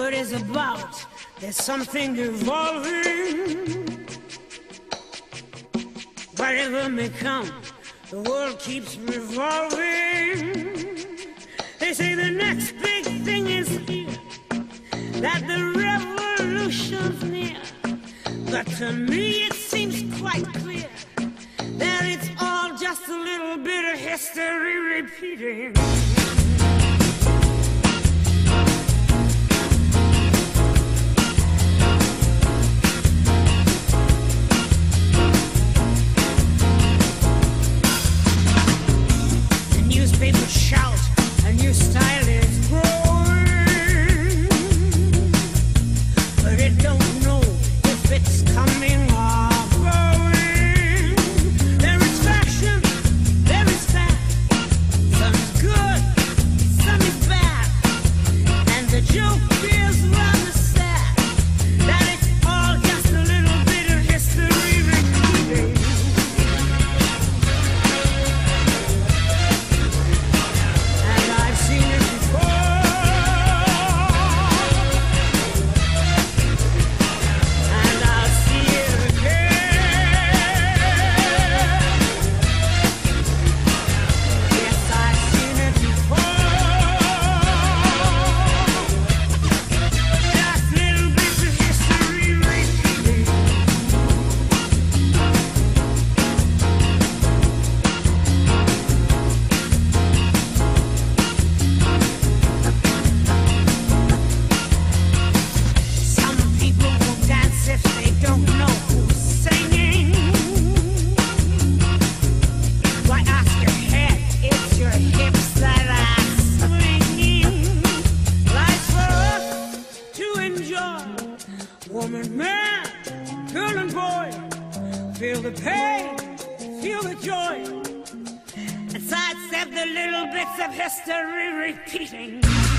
word is about. There's something evolving. Whatever may come, the world keeps revolving. They say the next big thing is here, that the revolution's near. But to me it seems quite clear that it's all just a little bit of history repeating. The newspapers shout, a new style is growing, but it don't know if it's coming or going. There is fashion, there is fat, some is good, some is bad, and the joke is rather sad that it's all just a little bit of history repeating. And I've seen it before, and I'll see it again. Yes, I've seen it before. Just little bits of history repeating. Some people will dance if they don't know who's singing. Why ask your head? It's your hips that are swinging. Life's for us to enjoy. Woman, man, girl and boy, feel the pain, feel the joy, and sidestep the little bits of history repeating.